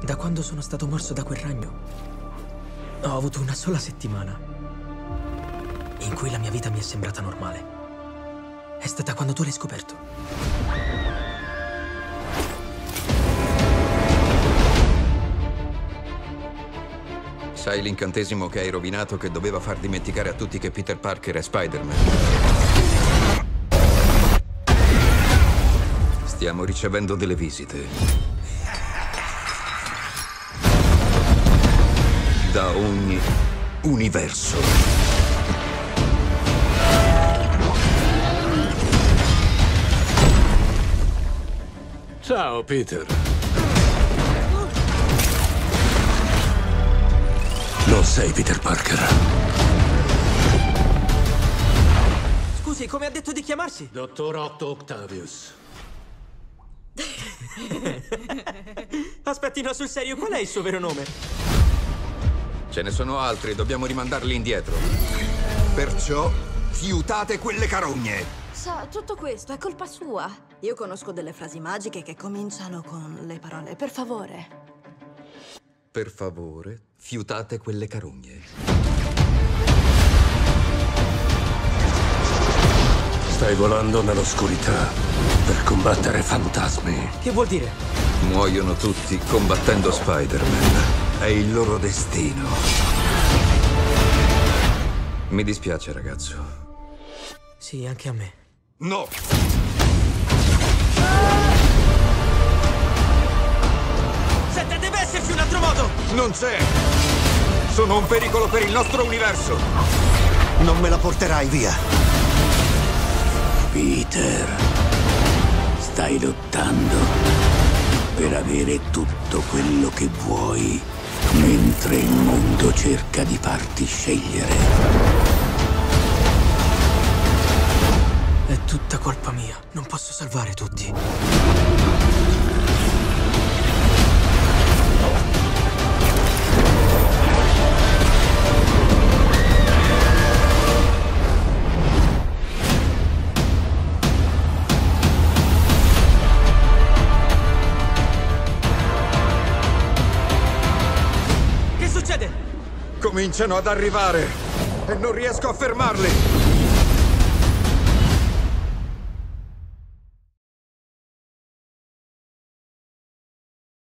Da quando sono stato morso da quel ragno, ho avuto una sola settimana in cui la mia vita mi è sembrata normale. È stata quando tu l'hai scoperto. Sai l'incantesimo che hai rovinato che doveva far dimenticare a tutti che Peter Parker è Spider-Man? Stiamo ricevendo delle visite. Da ogni universo. Ciao, Peter. Non sei Peter Parker. Scusi, come ha detto di chiamarsi? Dottor Otto Octavius. Aspetti, no, sul serio, qual è il suo vero nome? Ce ne sono altri, dobbiamo rimandarli indietro. Perciò fiutate quelle carogne. Sa, tutto questo è colpa sua. Io conosco delle frasi magiche che cominciano con le parole "per favore". Per favore, fiutate quelle carogne. Stai volando nell'oscurità per combattere fantasmi. Che vuol dire? Muoiono tutti combattendo Spider-Man. È il loro destino. Mi dispiace, ragazzo. Sì, anche a me. No! Senta, deve esserci un altro modo! Non c'è! Sono un pericolo per il nostro universo! Non me la porterai via. Peter, stai lottando per avere tutto quello che vuoi, mentre il mondo cerca di farti scegliere. È tutta colpa mia. Non posso salvare tutti. Che succede? Cominciano ad arrivare e non riesco a fermarli!